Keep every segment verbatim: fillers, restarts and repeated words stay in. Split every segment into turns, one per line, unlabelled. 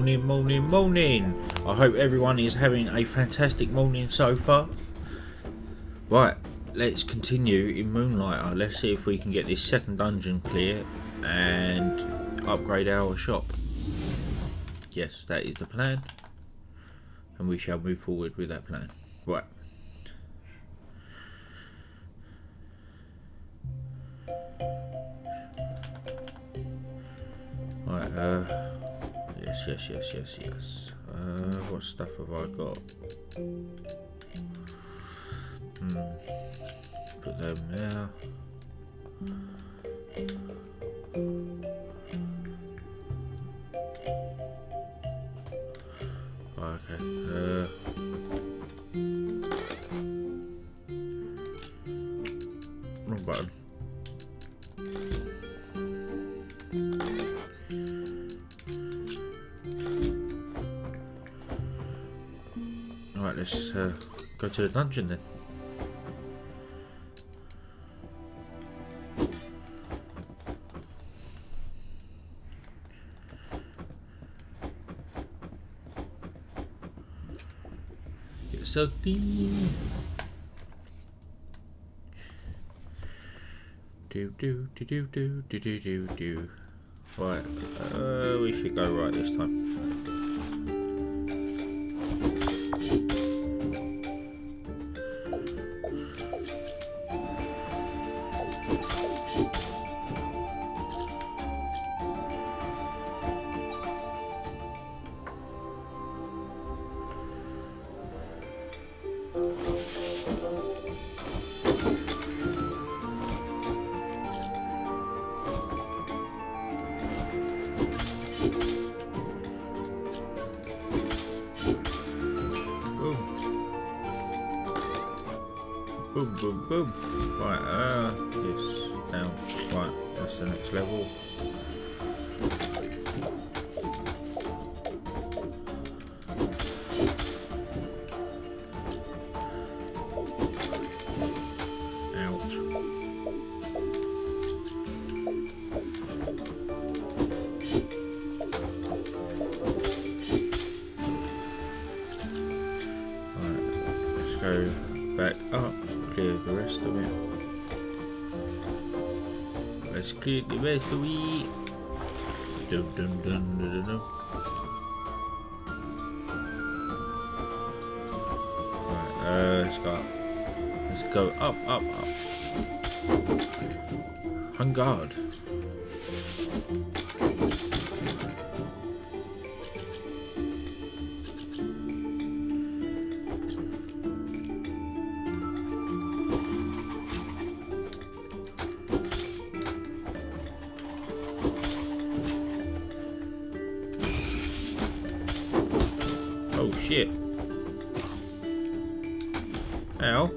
Morning, morning, morning. I hope everyone is having a fantastic morning so far. Right, let's continue in Moonlighter. Let's see if we can get this second dungeon clear and upgrade our shop. Yes, that is the plan. And we shall move forward with that plan. Right. Right, uh... Yes, yes, yes, yes, yes. Uh, what stuff have I got? Hmm. Put them there. Okay. Uh. Wrong button. Right, let's uh, go to the dungeon then. Get sucked in. Do do do do do do do do do. Right, uh, we should go right this time. Boom, boom, boom. Right, uh, yes, down. Right, that's the next level. Ouch. Right, let's go back up. Clear the rest of it. Let's clear the rest of it. Dun, dun, dun, dun, dun, dun. Right, uh, let's go up. Let's go up, up, up. On guard. Oh shit. Ow.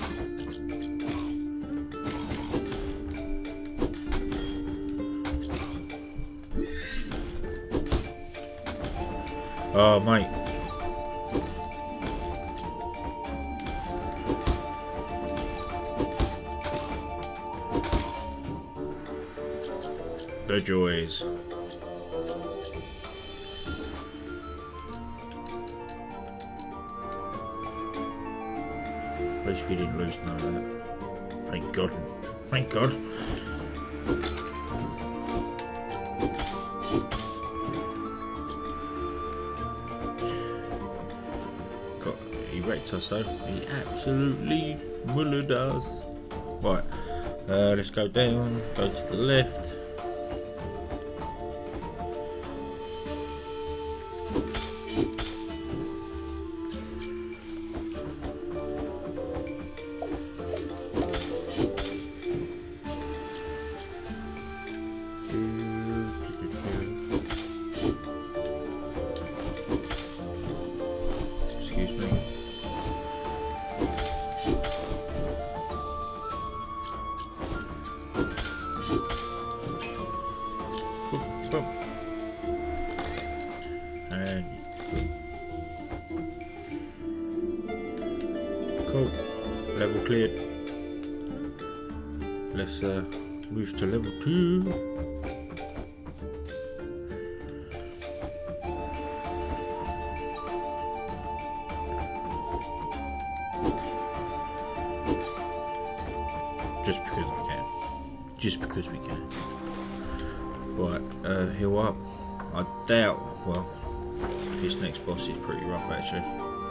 Oh mate. The joys. At least we didn't lose none of that. Thank God. Thank God. Got he wrecked us though. He absolutely mullered us. Right. Uh, let's go down. Go to the left. And cool, level cleared. Let's uh, move to level two. just because I can. Just because we can. Right, uh, heal up. I doubt, well, this next boss is pretty rough actually.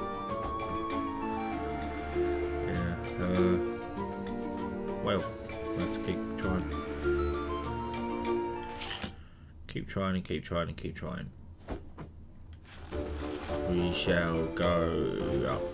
Yeah, uh, well, we'll have to keep trying. Keep trying and keep trying and keep trying. We shall go up.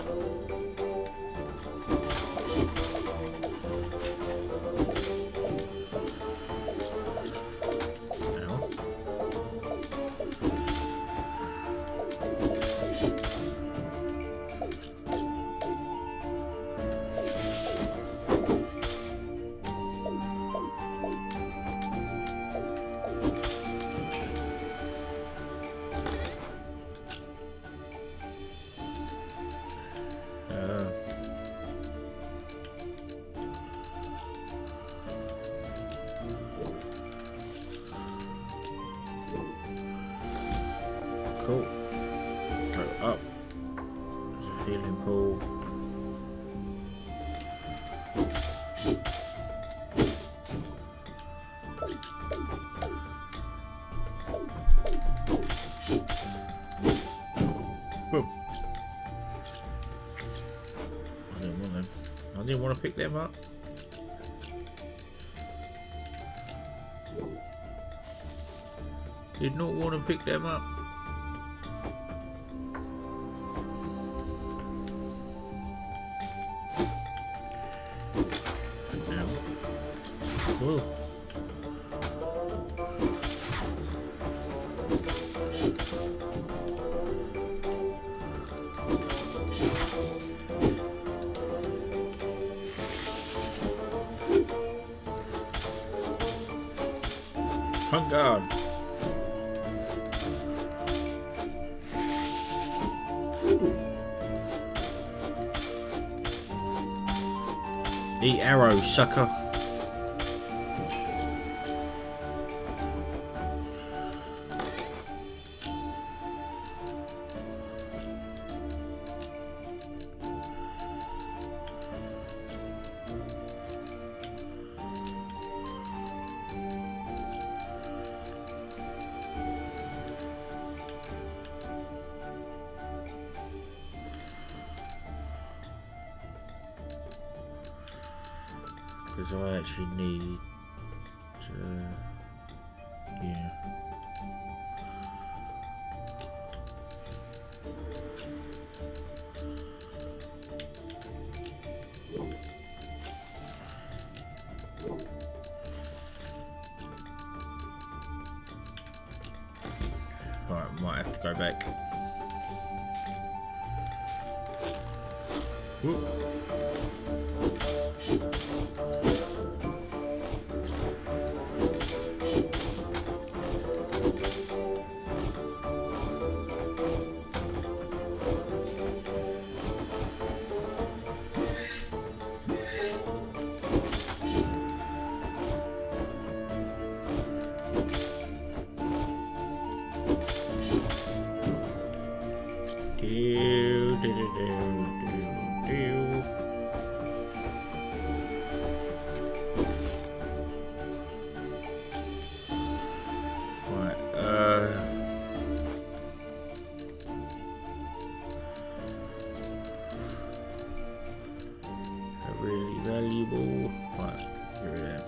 Cool. Go up. There's a healing pool. Boom. I didn't want them. I didn't want to pick them up. Did not want to pick them up. Whoa. Oh God. Eat arrows, sucker. Because I actually need to, yeah. Right, might have to go back. Whoop. Do, do, do, do, do. Right, uh really valuable. Right, here we are.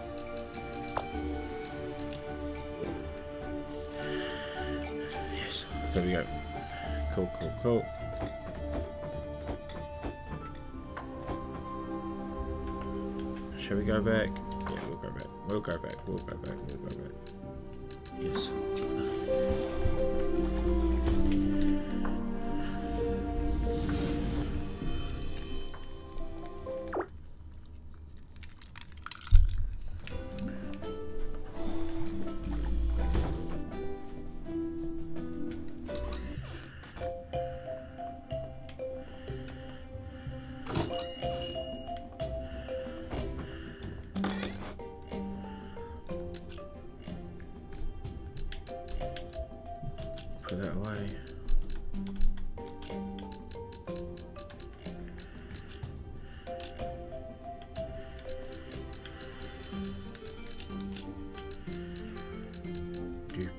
Yes, there we go. Cool, cool, cool. Shall we go back? Yeah, we'll go back. We'll go back. We'll go back. We'll go back. Yes. Put that away.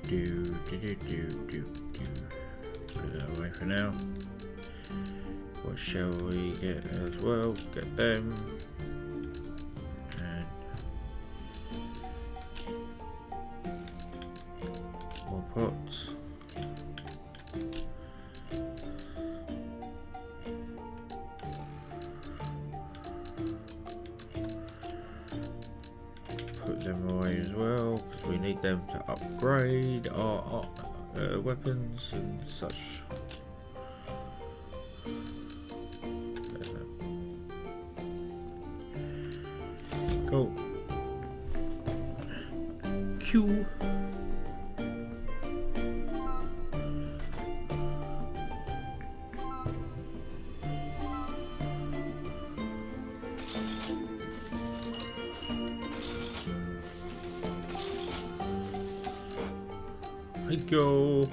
do do do do do do. Put that away for now. What shall we get as well? Get them. And more pots. Put them away as well because we need them to upgrade our, our uh, weapons and such. Cool. Q. I go.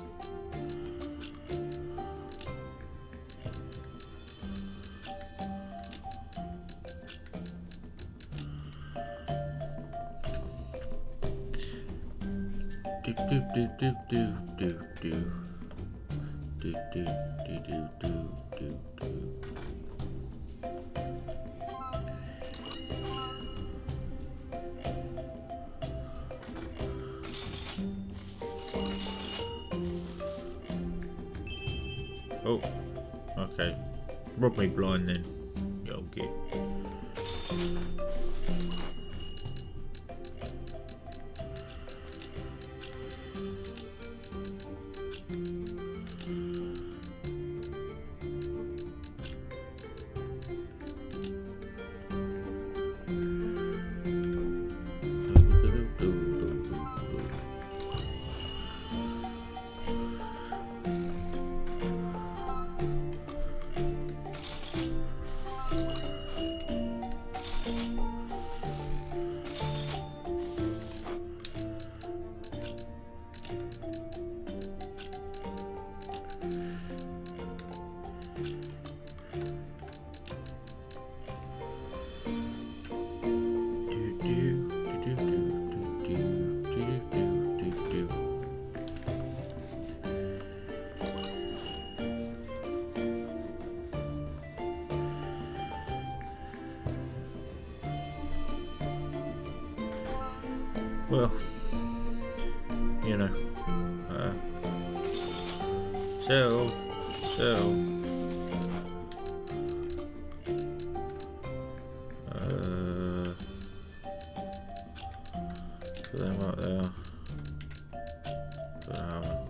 Do do do do do do do do do do do do do. Oh, okay. Rob me blind then. Yo, get. Well, you know, uh, sell, sell, uh, put them up there, put that one.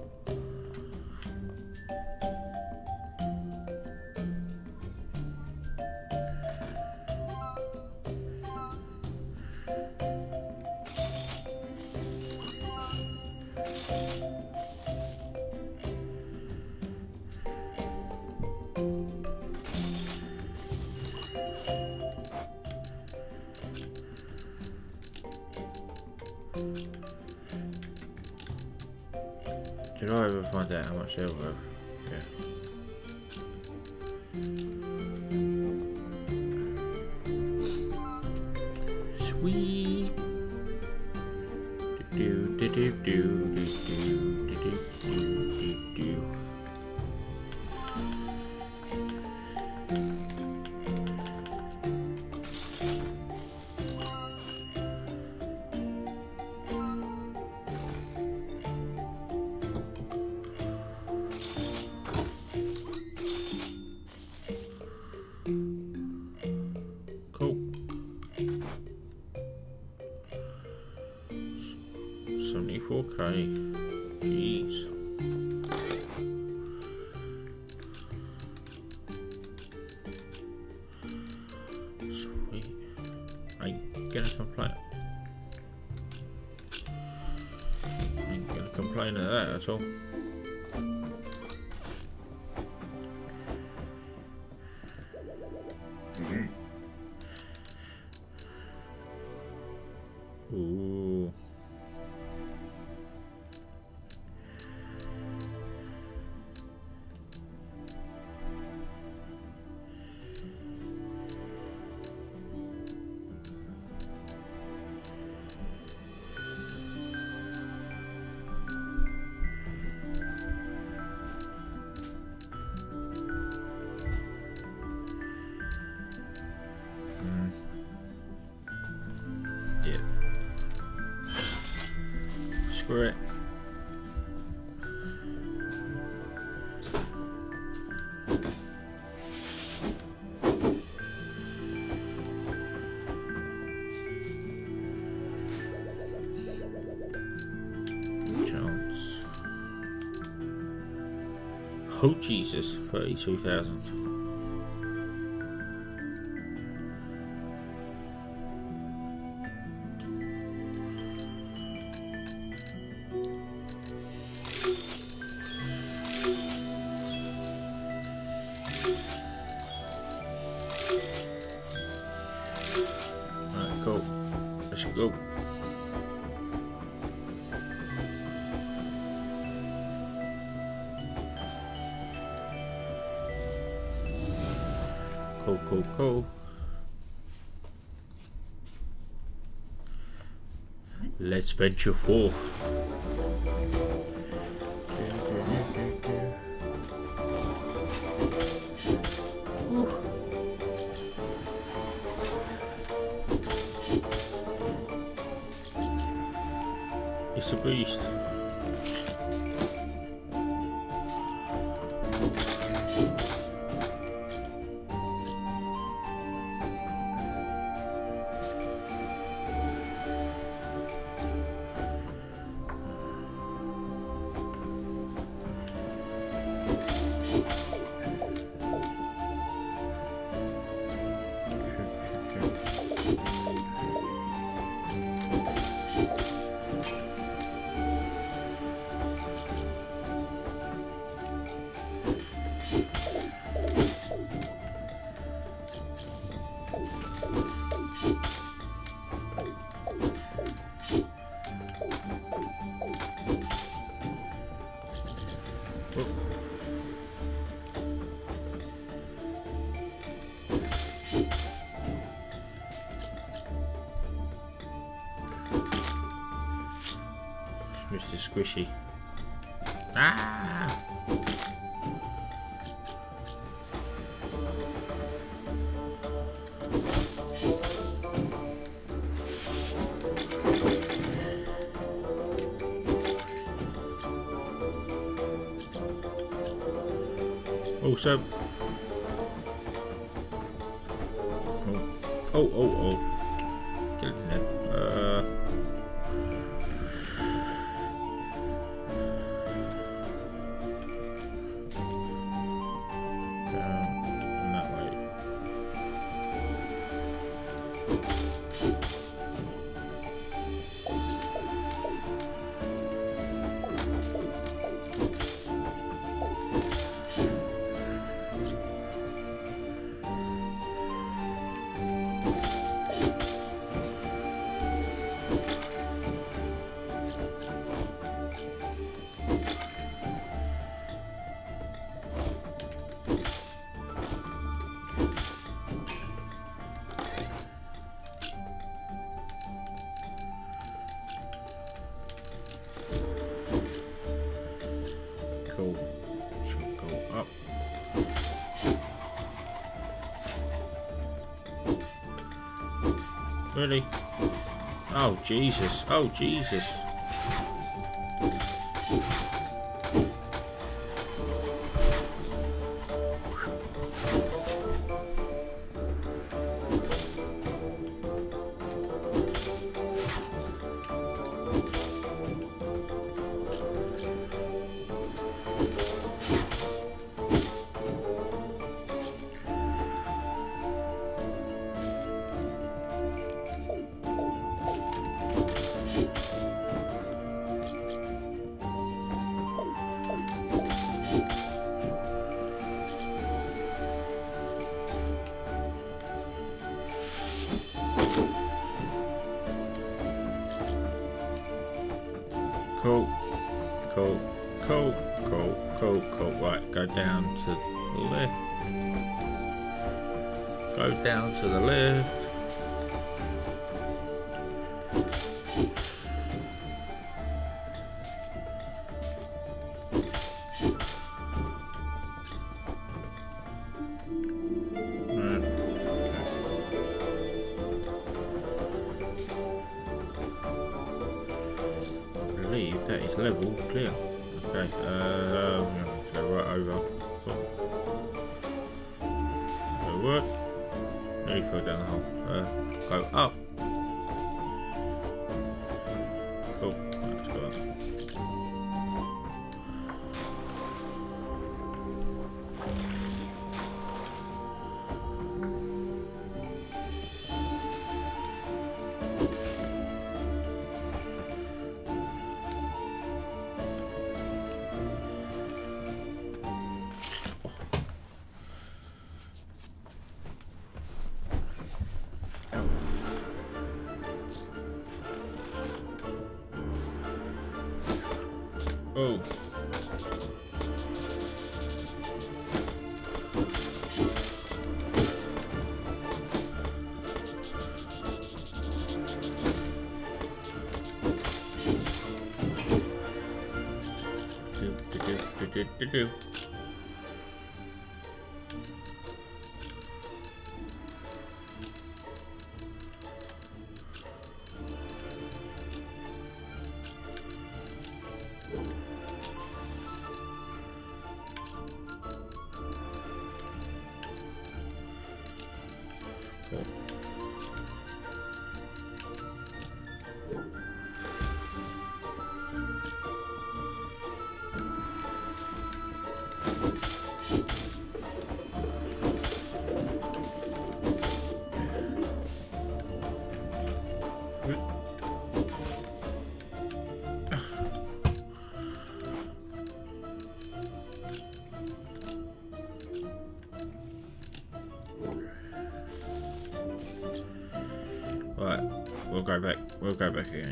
Did I ever find out how much they're worth? Yeah. Sweet. Do do do do do do do do do do. seventy-four K. Jeez. Sweet. I ain't gonna complain. I ain't gonna complain of that at all. Ooh. for it. Oh Jesus, thirty-two thousand. Alright, go. Let's go. Cool, cool, cool. Let's venture forth. It's a beast. Mister Squishy. Ah! Also, oh, oh, oh, oh, get in there. Uh, down that way. Cool. Should go up. Really? Oh Jesus! Oh Jesus! Cool, cool, cool, cool, cool, cool. Right, go down to the left. Go down to the left. Right. I believe that is level clear. Okay, uh, I'm going to go right over. That'll work. Nearly fell down the hole. Uh, go up. Cool. Let's go up. Oh. Do, do, do, do, do, do, do. Right, we'll go back. We'll go back again.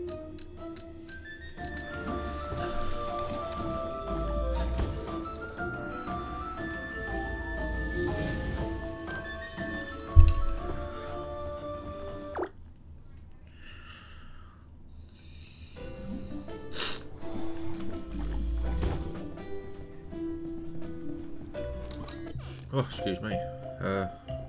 Oh, excuse me. Uh,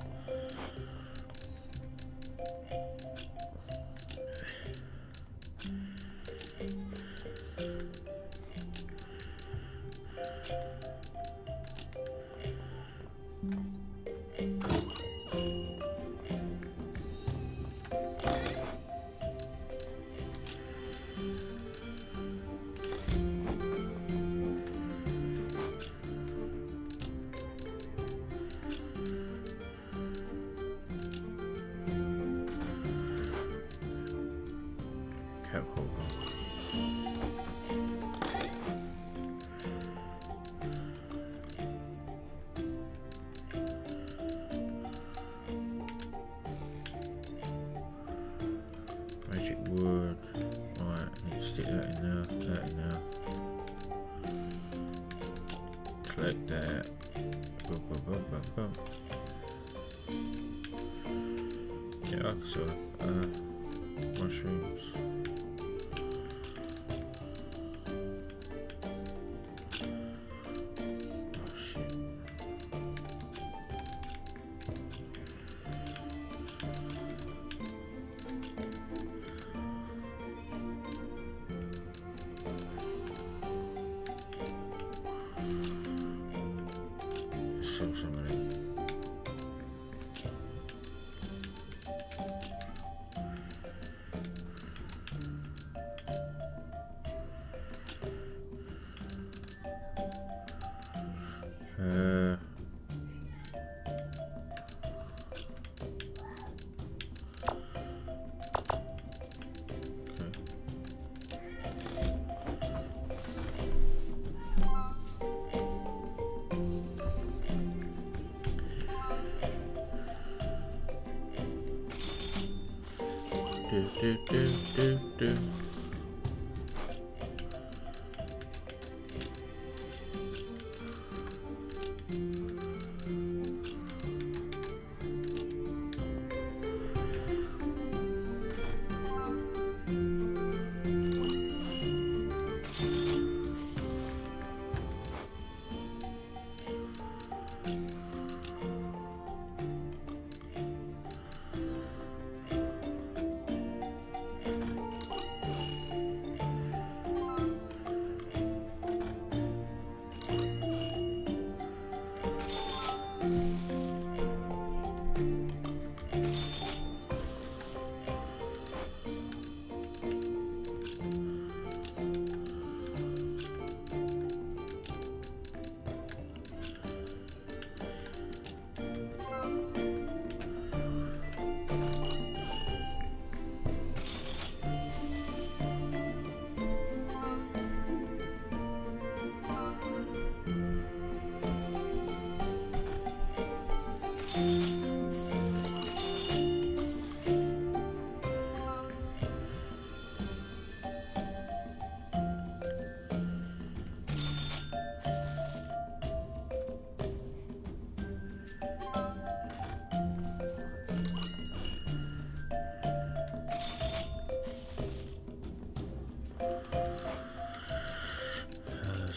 okay, hold on. Magic word. Right, I need to stick that in there, that in there. Collect that. Boom, boom, boom, boom, boom. Yeah, I can sort of, uh, mushrooms. Oh shit. Sell some of them. Uh, do do do do do.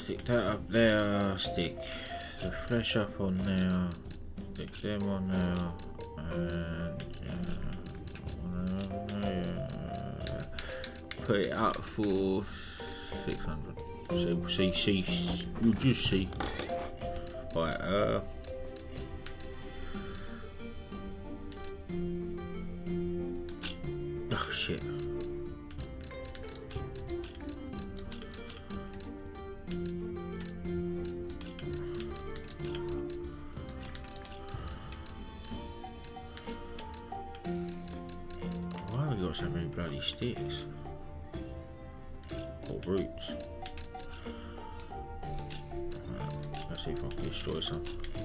Stick that up there, stick the flesh up on there, stick them on there, and uh, put it up for six hundred. So we'll see, see, you'll just see. Right, uh. Oh shit. Why have we got so many bloody sticks? Or roots? Right, let's see if I can destroy some.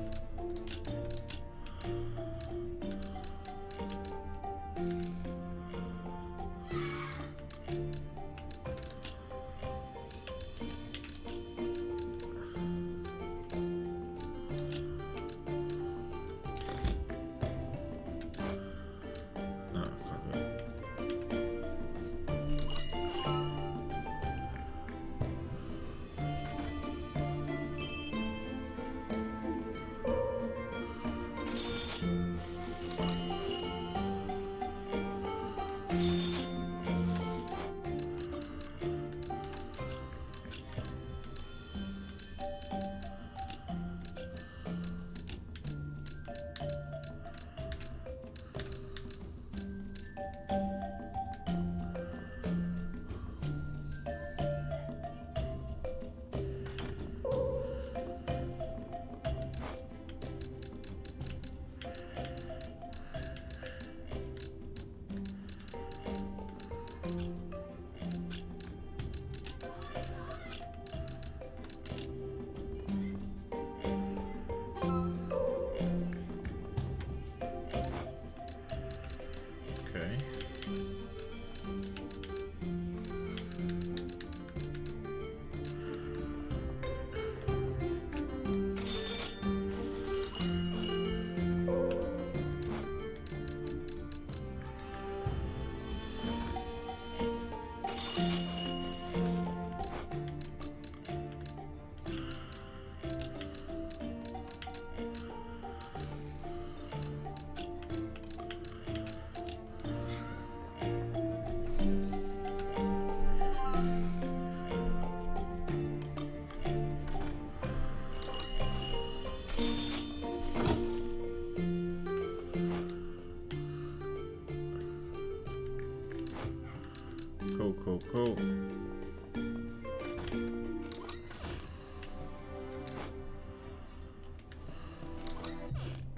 Cool, cool, cool.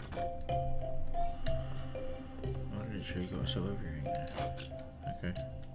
I literally got myself everything there. Okay.